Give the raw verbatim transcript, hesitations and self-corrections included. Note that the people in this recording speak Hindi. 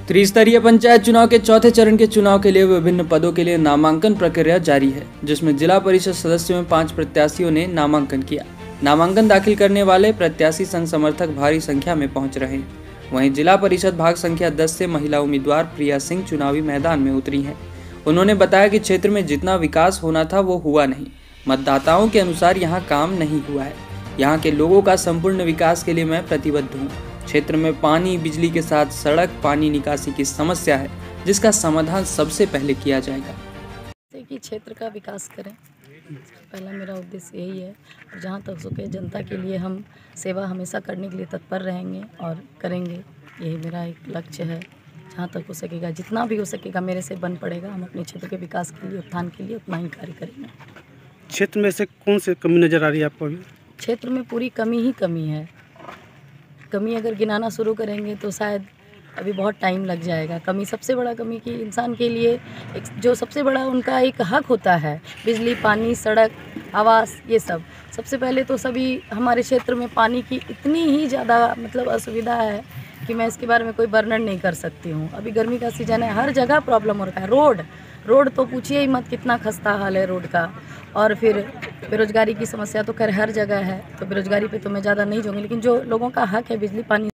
त्रिस्तरीय पंचायत चुनाव के चौथे चरण के चुनाव के लिए विभिन्न पदों के लिए नामांकन प्रक्रिया जारी है, जिसमें जिला परिषद सदस्यों में पांच प्रत्याशियों ने नामांकन किया। नामांकन दाखिल करने वाले प्रत्याशी संघ समर्थक भारी संख्या में पहुंच रहे हैं। वहीं जिला परिषद भाग संख्या दस से महिला उम्मीदवार प्रिया सिंह चुनावी मैदान में उतरी हैं। उन्होंने बताया कि क्षेत्र में जितना विकास होना था वो हुआ नहीं। मतदाताओं के अनुसार यहाँ काम नहीं हुआ है। यहाँ के लोगों का संपूर्ण विकास के लिए मैं प्रतिबद्ध हूँ। क्षेत्र में पानी, बिजली के साथ सड़क, पानी निकासी की समस्या है, जिसका समाधान सबसे पहले किया जाएगा। कि क्षेत्र का विकास करें, पहला मेरा उद्देश्य यही है। और जहाँ तक सके जनता के लिए हम सेवा हमेशा करने के लिए तत्पर रहेंगे और करेंगे। यही मेरा एक लक्ष्य है। जहाँ तक हो सकेगा, जितना भी हो सकेगा मेरे से बन पड़ेगा, हम अपने क्षेत्र के विकास के लिए, उत्थान के लिए उतना ही कार्य करेंगे। क्षेत्र में से कौन सी कमी नज़र आ रही है आपको अभी? क्षेत्र में पूरी कमी ही कमी है। कमी अगर गिनाना शुरू करेंगे तो शायद अभी बहुत टाइम लग जाएगा। कमी, सबसे बड़ा कमी कि इंसान के लिए एक जो सबसे बड़ा उनका एक हक होता है, बिजली, पानी, सड़क, आवास, ये सब। सबसे पहले तो सभी हमारे क्षेत्र में पानी की इतनी ही ज़्यादा मतलब असुविधा है कि मैं इसके बारे में कोई वर्णन नहीं कर सकती हूँ। अभी गर्मी का सीज़न है, हर जगह प्रॉब्लम हो रहा है। रोड रोड तो पूछिए ही मत, कितना खस्ता हाल है रोड का। और फिर बेरोजगारी की समस्या तो खैर हर जगह है, तो बेरोजगारी पे तो मैं ज़्यादा नहीं जाऊँगी, लेकिन जो लोगों का हक है, बिजली, पानी